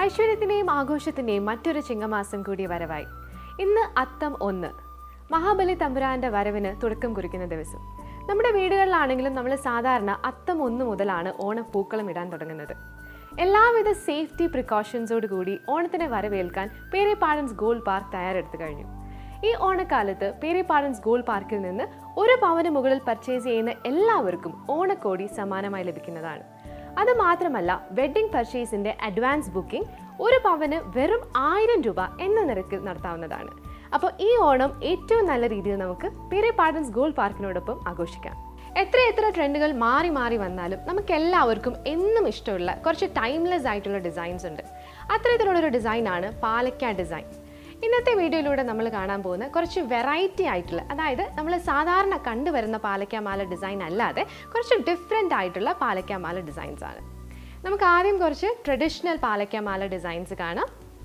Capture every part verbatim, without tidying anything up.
ഐശ്വര്യത്തിന്റെയും ആഘോഷത്തിന്റെയും മറ്റൊരു ചിങ്ങമാസം കൂടി വരവായി. ഇന്ന് അത്തം ഒന്ന്, മഹാബലി തമ്പുരാന്റെ വരവിന് തുടക്കം കുറിക്കുന്ന ദിവസം. നമ്മുടെ വീടുകളിലാണെങ്കിലും നമ്മൾ സാധാരണ അത്തം ഒന്ന് മുതലാണ് ഓണപ്പൂക്കളം ഇടാൻ തുടങ്ങുന്നത്. എല്ലാവിധ സേഫ്റ്റി പ്രിക്കോഷൻസോട് കൂടി ഓണത്തിനെ വരവേൽക്കാൻ പേരെ പാഡൻസ് ഗോൾഡ് പാർക്ക് തയ്യാറെടുത്തു കഴിഞ്ഞു. ഈ ഓണക്കാലത്ത് പേരെ പാഡൻസ് ഗോൾഡ് പാർക്കിൽ നിന്ന് ഒരു പവന് മുകളിൽ പർച്ചേസ് ചെയ്യുന്ന എല്ലാവർക്കും ഓണക്കോടി സമ്മാനമായി ലഭിക്കുന്നതാണ്. അത് മാത്രമല്ല, വെഡ്ഡിംഗ് പർച്ചേസിന്റെ അഡ്വാൻസ് ബുക്കിംഗ് ഒരു പവന് വെറും ആയിരം രൂപ എന്ന നിരക്കിൽ നടത്താവുന്നതാണ്. അപ്പോൾ ഈ ഓണം ഏറ്റവും നല്ല രീതിയിൽ നമുക്ക് പേരെ പാഡൻസ് ഗോൾഡ് പാർക്കിനോടൊപ്പം ആഘോഷിക്കാം. എത്ര എത്ര ട്രെൻഡുകൾ മാറി മാറി വന്നാലും നമുക്ക് എല്ലാവർക്കും എന്നും ഇഷ്ടമുള്ള കുറച്ച് ടൈംലെസ് ആയിട്ടുള്ള ഡിസൈൻസ് ഉണ്ട്. അത്തരത്തിലുള്ളൊരു ഡിസൈനാണ് പാലക്ക ഡിസൈൻ. ഇന്നത്തെ വീഡിയോയിലൂടെ നമ്മൾ കാണാൻ പോകുന്ന കുറച്ച് വെറൈറ്റി ആയിട്ടുള്ള, അതായത് നമ്മൾ സാധാരണ കണ്ടുവരുന്ന പാലക്കാമാല ഡിസൈൻ അല്ലാതെ കുറച്ച് ഡിഫറെൻ്റ് ആയിട്ടുള്ള പാലക്കാമാല ഡിസൈൻസ് ആണ്. നമുക്ക് ആദ്യം കുറച്ച് ട്രഡീഷണൽ പാലക്കാമാല ഡിസൈൻസ് കാണാം.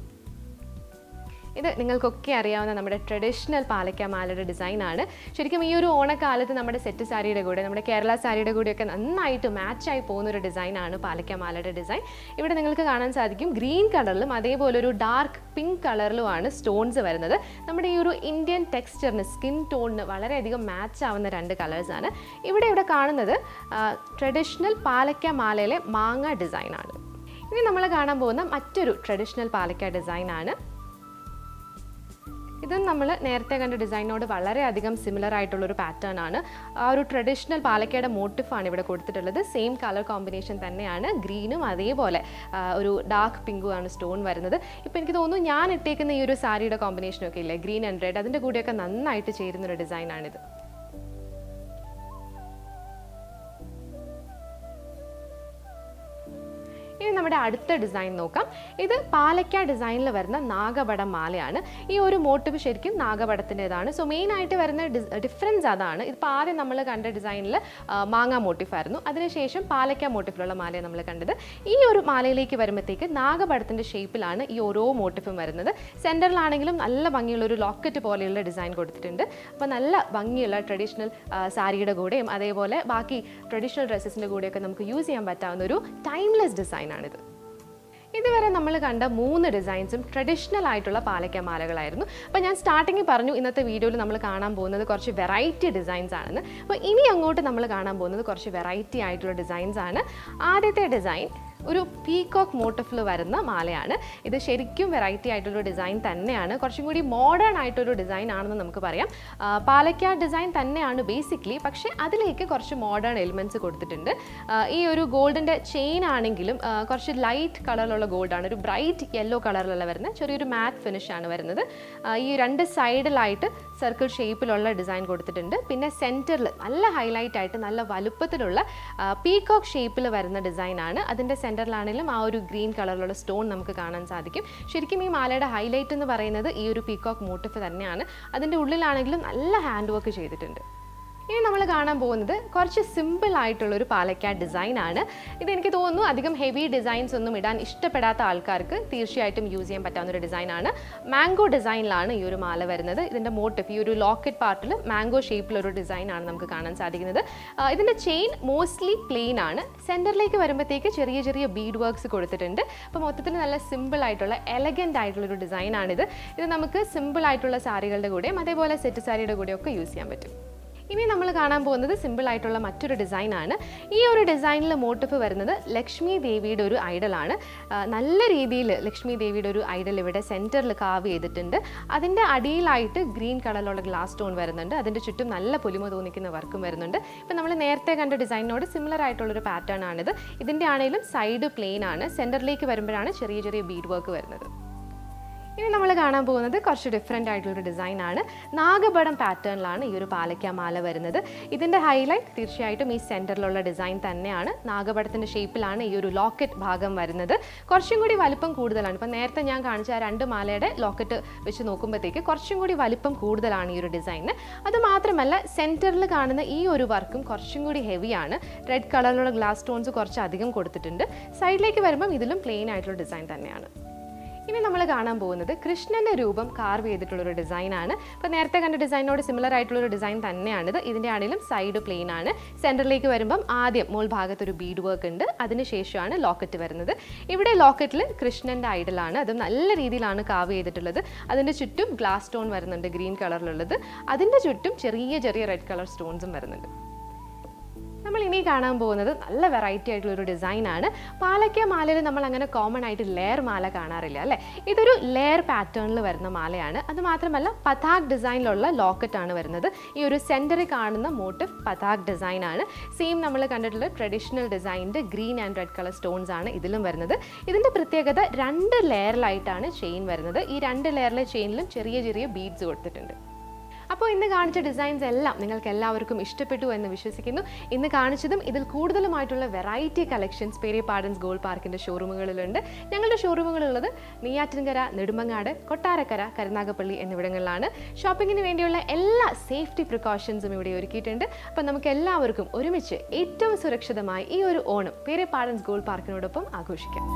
ഇത് നിങ്ങൾക്കൊക്കെ അറിയാവുന്ന നമ്മുടെ ട്രഡീഷണൽ പാലക്കാമാലയുടെ ഡിസൈനാണ്. ശരിക്കും ഈ ഒരു ഓണക്കാലത്ത് നമ്മുടെ സെറ്റ് സാരിയുടെ കൂടെ, നമ്മുടെ കേരള സാരിയുടെ കൂടെയൊക്കെ നന്നായിട്ട് മാച്ചായി പോകുന്നൊരു ഡിസൈനാണ് പാലക്കാമാലയുടെ ഡിസൈൻ. ഇവിടെ നിങ്ങൾക്ക് കാണാൻ സാധിക്കും ഗ്രീൻ കളറിലും അതേപോലെ ഒരു ഡാർക്ക് പിങ്ക് കളറിലുമാണ് സ്റ്റോൺസ് വരുന്നത്. നമ്മുടെ ഈ ഒരു ഇന്ത്യൻ ടെക്സ്ചറിന്, സ്കിൻ ടോണിന് വളരെയധികം മാച്ച് ആവുന്ന രണ്ട് കളേഴ്സാണ്. ഇവിടെ ഇവിടെ കാണുന്നത് ട്രഡീഷണൽ പാലക്കാമാലയിലെ മാങ്ങ ഡിസൈനാണ്. ഇനി നമ്മൾ കാണാൻ പോകുന്ന മറ്റൊരു ട്രഡീഷണൽ പാലക്ക ഡിസൈനാണ്. ഇതും നമ്മൾ നേരത്തെ കണ്ട ഡിസൈനോട് വളരെയധികം സിമിലർ ആയിട്ടുള്ളൊരു പാറ്റേൺ ആണ്. ആ ഒരു ട്രഡീഷണൽ പാലക്കയുടെ മോട്ടിഫാണ് ഇവിടെ കൊടുത്തിട്ടുള്ളത്. സെയിം കളർ കോമ്പിനേഷൻ തന്നെയാണ്. ഗ്രീനും അതേപോലെ ഒരു ഡാർക്ക് പിങ്കും ആണ് സ്റ്റോൺ വരുന്നത്. ഇപ്പോൾ എനിക്ക് തോന്നുന്നു ഞാൻ ഇട്ടേക്കുന്ന ഈ ഒരു സാരിയുടെ കോമ്പിനേഷനൊക്കെ ഇല്ലേ, ഗ്രീൻ ആൻഡ് റെഡ്, അതിൻ്റെ കൂടെയൊക്കെ നന്നായിട്ട് ചേരുന്നൊരു ഡിസൈനാണിത്. ഇനി നമ്മുടെ അടുത്ത ഡിസൈൻ നോക്കാം. ഇത് പാലക്ക ഡിസൈനിൽ വരുന്ന നാഗപടം മാലയാണ്. ഈ ഒരു മോട്ടീവ് ശരിക്കും നാഗപടത്തിൻ്റെതാണ്. സോ മെയിൻ ആയിട്ട് വരുന്ന ഡിഫറൻസ് അതാണ്. ഇതിപ്പോൾ ആദ്യം നമ്മൾ കണ്ട ഡിസൈനിൽ മാങ്ങ മോട്ടീഫായിരുന്നു, അതിനുശേഷം പാലക്ക മോട്ടീഫിലുള്ള മാലയാണ് നമ്മൾ കണ്ടത്. ഈ ഒരു മാലയിലേക്ക് വരുമ്പോഴത്തേക്ക് നാഗപടത്തിൻ്റെ ഷേപ്പിലാണ് ഈ ഓരോ മോട്ടീഫും വരുന്നത്. സെൻറ്ററിലാണെങ്കിലും നല്ല ഭംഗിയുള്ള ഒരു ലോക്കറ്റ് പോലെയുള്ള ഡിസൈൻ കൊടുത്തിട്ടുണ്ട്. അപ്പോൾ നല്ല ഭംഗിയുള്ള ട്രഡീഷണൽ സാരിയുടെ കൂടെയും അതേപോലെ ബാക്കി ട്രഡീഷണൽ ഡ്രസ്സസിൻ്റെ കൂടെയൊക്കെ നമുക്ക് യൂസ് ചെയ്യാൻ പറ്റാവുന്ന ഒരു ടൈംലെസ് ഡിസൈൻ ആണിത്. ഇതുവരെ നമ്മൾ കണ്ട മൂന്ന് ഡിസൈൻസും ട്രഡീഷണൽ ആയിട്ടുള്ള പാലക്ക മാലകളായിരുന്നു. അപ്പോൾ ഞാൻ സ്റ്റാർട്ടിങ്ങിൽ പറഞ്ഞു ഇന്നത്തെ വീഡിയോയിൽ നമ്മൾ കാണാൻ പോകുന്നത് കുറച്ച് വെറൈറ്റി ഡിസൈൻസ് ആണെന്ന്. അപ്പോൾ ഇനി അങ്ങോട്ട് നമ്മൾ കാണാൻ പോകുന്നത് കുറച്ച് വെറൈറ്റി ആയിട്ടുള്ള ഡിസൈൻസ് ആണ്. ആദ്യത്തെ ഡിസൈൻ ഒരു പീകോക്ക് മോട്ടീഫിൽ വരുന്ന മാലയാണ്. ഇത് ശരിക്കും വെറൈറ്റി ആയിട്ടുള്ള ഡിസൈൻ തന്നെയാണ്. കുറച്ചും കൂടി മോഡേൺ ആയിട്ടൊരു ഡിസൈൻ ആണെന്ന് നമുക്ക് പറയാം. പാലക്ക ഡിസൈൻ തന്നെയാണ് ബേസിക്കലി, പക്ഷേ അതിലേക്ക് കുറച്ച് മോഡേൺ എലിമെൻറ്റ്സ് കൊടുത്തിട്ടുണ്ട്. ഈ ഒരു ഗോൾഡിൻ്റെ ചെയിൻ ആണെങ്കിലും കുറച്ച് ലൈറ്റ് കളറിലുള്ള ഗോൾഡാണ്, ഒരു ബ്രൈറ്റ് യെല്ലോ കളറിലുള്ള വരുന്ന ചെറിയൊരു മാറ്റ് ഫിനിഷ് ആണ് വരുന്നത്. ഈ രണ്ട് സൈഡിലായിട്ട് സർക്കിൾ ഷേപ്പിലുള്ള ഡിസൈൻ കൊടുത്തിട്ടുണ്ട്. പിന്നെ സെൻറ്ററിൽ നല്ല ഹൈലൈറ്റ് ആയിട്ട് നല്ല വലുപ്പത്തിലുള്ള പീകോക്ക് ഷേപ്പിൽ വരുന്ന ഡിസൈനാണ്. അതിൻ്റെ സെൻറ്ററിലാണെങ്കിലും ആ ഒരു ഗ്രീൻ കളറിലുള്ള സ്റ്റോൺ നമുക്ക് കാണാൻ സാധിക്കും. ശരിക്കും ഈ മാലയുടെ ഹൈലൈറ്റ് എന്ന് പറയുന്നത് ഈ ഒരു പീകോക്ക് മോട്ടീഫ് തന്നെയാണ്. അതിൻ്റെ ഉള്ളിലാണെങ്കിലും നല്ല ഹാൻഡ് വർക്ക് ചെയ്തിട്ടുണ്ട്. ഇനി നമ്മൾ കാണാൻ പോകുന്നത് കുറച്ച് സിമ്പിൾ ആയിട്ടുള്ളൊരു പാലക്ക ഡിസൈനാണ്. ഇതെനിക്ക് തോന്നുന്നു അധികം ഹെവി ഡിസൈൻസ് ഒന്നും ഇടാൻ ഇഷ്ടപ്പെടാത്ത ആൾക്കാർക്ക് തീർച്ചയായിട്ടും യൂസ് ചെയ്യാൻ പറ്റാവുന്ന ഒരു ഡിസൈനാണ്. മാംഗോ ഡിസൈനിലാണ് ഈ ഒരു മാല വരുന്നത്. ഇതിൻ്റെ മോട്ടീഫ് ഈ ഒരു ലോക്കറ്റ് പാർട്ടിൽ മാംഗോ ഷേപ്പിലൊരു ഡിസൈനാണ് നമുക്ക് കാണാൻ സാധിക്കുന്നത്. ഇതിൻ്റെ ചെയിൻ മോസ്റ്റ്ലി പ്ലെയിൻ ആണ്. സെൻറ്ററിലേക്ക് വരുമ്പോഴത്തേക്ക് ചെറിയ ചെറിയ ബീഡ് വർക്ക്സ് കൊടുത്തിട്ടുണ്ട്. അപ്പോൾ മൊത്തത്തിൽ നല്ല സിമ്പിൾ ആയിട്ടുള്ള എലഗൻ്റ് ആയിട്ടുള്ളൊരു ഡിസൈനാണിത്. ഇത് നമുക്ക് സിമ്പിൾ ആയിട്ടുള്ള സാരികളുടെ കൂടെയും അതേപോലെ സെറ്റ് സാരിയുടെ കൂടെയൊക്കെ യൂസ് ചെയ്യാൻ പറ്റും. ഇനി നമ്മൾ കാണാൻ പോകുന്നത് സിമ്പിൾ ആയിട്ടുള്ള മറ്റൊരു ഡിസൈനാണ്. ഈ ഒരു ഡിസൈനിൽ മോട്ടീഫ് വരുന്നത് ലക്ഷ്മി ദേവിയുടെ ഒരു ഐഡലാണ്. നല്ല രീതിയിൽ ലക്ഷ്മി ദേവിയുടെ ഒരു ഐഡൽ ഇവിടെ സെൻറ്ററിൽ കാവ് ചെയ്തിട്ടുണ്ട്. അതിൻ്റെ അടിയിലായിട്ട് ഗ്രീൻ കളറിലുള്ള ഗ്ലാസ് സ്റ്റോൺ വരുന്നുണ്ട്. അതിൻ്റെ ചുറ്റും നല്ല പൊലിമ തോന്നിക്കുന്ന വർക്കും വരുന്നുണ്ട്. ഇപ്പം നമ്മൾ നേരത്തെ കണ്ട ഡിസൈനിനോട് സിമിലർ ആയിട്ടുള്ളൊരു പാറ്റേൺ ആണിത്. ഇതിൻ്റെ ആണെങ്കിലും സൈഡ് പ്ലെയിൻ ആണ്. സെൻറ്ററിലേക്ക് വരുമ്പോഴാണ് ചെറിയ ചെറിയ ബീഡ് വർക്ക് വരുന്നത്. ഇനി നമ്മൾ കാണാൻ പോകുന്നത് കുറച്ച് ഡിഫറെൻ്റ് ആയിട്ടുള്ളൊരു ഡിസൈനാണ്. നാഗപടം പാറ്റേണിലാണ് ഈ ഒരു പാലക്ക മാല വരുന്നത്. ഇതിൻ്റെ ഹൈലൈറ്റ് തീർച്ചയായിട്ടും ഈ സെൻറ്ററിലുള്ള ഡിസൈൻ തന്നെയാണ്. നാഗപടത്തിൻ്റെ ഷേപ്പിലാണ് ഈ ഒരു ലോക്കറ്റ് ഭാഗം വരുന്നത്. കുറച്ചും കൂടി വലിപ്പം കൂടുതലാണ്. ഇപ്പം നേരത്തെ ഞാൻ കാണിച്ച ആ രണ്ട് മാലയുടെ ലോക്കറ്റ് വെച്ച് നോക്കുമ്പോഴത്തേക്ക് കുറച്ചും കൂടി വലിപ്പം കൂടുതലാണ് ഈ ഒരു ഡിസൈനിന്. അതുമാത്രമല്ല സെൻറ്ററിൽ കാണുന്ന ഈ ഒരു വർക്കും കുറച്ചും കൂടി ഹെവിയാണ്. റെഡ് കളറിലുള്ള ഗ്ലാസ് സ്റ്റോൺസ് കുറച്ച് അധികം കൊടുത്തിട്ടുണ്ട്. സൈഡിലേക്ക് വരുമ്പം ഇതിലും പ്ലെയിൻ ആയിട്ടുള്ള ഡിസൈൻ തന്നെയാണ്. ഇനി നമ്മൾ കാണാൻ പോകുന്നത് കൃഷ്ണന്റെ രൂപം കാർവ് ചെയ്തിട്ടുള്ളൊരു ഡിസൈനാണ്. അപ്പോൾ നേരത്തെ കണ്ട ഡിസൈനോട് സിമിലർ ആയിട്ടുള്ളൊരു ഡിസൈൻ തന്നെയാണിത്. ഇതിൻ്റെ ആണെങ്കിലും സൈഡ് പ്ലെയിൻ ആണ്. സെൻറ്ററിലേക്ക് വരുമ്പം ആദ്യം മുകൾ ഭാഗത്തൊരു ബീഡ് വർക്ക് ഉണ്ട്, അതിനുശേഷമാണ് ലോക്കറ്റ് വരുന്നത്. ഇവിടെ ലോക്കറ്റിൽ കൃഷ്ണൻ്റെ ഐഡലാണ്, അത് നല്ല രീതിയിലാണ് കാർവ് ചെയ്തിട്ടുള്ളത്. അതിൻ്റെ ചുറ്റും ഗ്ലാസ് സ്റ്റോൺ വരുന്നുണ്ട് ഗ്രീൻ കളറിലുള്ളത്, അതിൻ്റെ ചുറ്റും ചെറിയ ചെറിയ റെഡ് കളർ സ്റ്റോൺസും വരുന്നുണ്ട്. നമ്മൾ ഇനി കാണാൻ പോകുന്നത് നല്ല വെറൈറ്റി ആയിട്ടുള്ളൊരു ഡിസൈനാണ്. പാലക്ക മാലയിൽ നമ്മൾ അങ്ങനെ കോമൺ ആയിട്ട് ലെയർ മാല കാണാറില്ല അല്ലേ. ഇതൊരു ലെയർ പാറ്റേണിൽ വരുന്ന മാലയാണ്. അത് മാത്രമല്ല പതാക് ഡിസൈനിലുള്ള ലോക്കറ്റാണ് വരുന്നത്. ഈ ഒരു സെൻറ്ററിൽ കാണുന്ന മോട്ടീവ് പതാക് ഡിസൈനാണ്. സെയിം നമ്മൾ കണ്ടിട്ടുള്ള ട്രഡീഷണൽ ഡിസൈനിൻ്റെ green and red colour stones ആണ് ഇതിലും വരുന്നത്. ഇതിൻ്റെ പ്രത്യേകത രണ്ട് ലെയറിലായിട്ടാണ് ചെയിൻ വരുന്നത്. ഈ രണ്ട് ലെയറിലെ ചെയിനിലും ചെറിയ ചെറിയ ബീഡ്സ് കൊടുത്തിട്ടുണ്ട്. അപ്പോൾ ഇന്ന് കാണിച്ച ഡിസൈൻസ് എല്ലാം നിങ്ങൾക്ക് എല്ലാവർക്കും ഇഷ്ടപ്പെട്ടു എന്ന് വിശ്വസിക്കുന്നു. ഇന്ന് കാണിച്ചതും ഇതിൽ കൂടുതലുമായിട്ടുള്ള വെറൈറ്റി കളക്ഷൻസ് പേരെ പാഡൻസ് ഗോൾഡ് പാർക്കിൻ്റെ ഷോറൂമുകളിലുണ്ട്. ഞങ്ങളുടെ ഷോറൂമുകളുള്ളത് നെയ്യാറ്റിൻകര, നെടുമങ്ങാട്, കൊട്ടാരക്കര, കരുനാഗപ്പള്ളി എന്നിവിടങ്ങളിലാണ്. ഷോപ്പിങ്ങിന് വേണ്ടിയുള്ള എല്ലാ സേഫ്റ്റി പ്രിക്കോഷൻസും ഇവിടെ ഒരുക്കിയിട്ടുണ്ട്. അപ്പോൾ നമുക്ക് എല്ലാവർക്കും ഒരുമിച്ച് ഏറ്റവും സുരക്ഷിതമായി ഈ ഒരു ഓണം പേരെ പാഡൻസ് ഗോൾഡ് പാർക്കിനോടൊപ്പം ആഘോഷിക്കാം.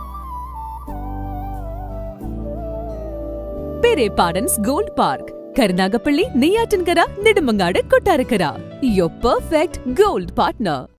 പേരെ പാഡൻസ് gold park, Karunagappally, Neyyattinkara, Nedumangad, Kottarakkara. Your perfect gold partner.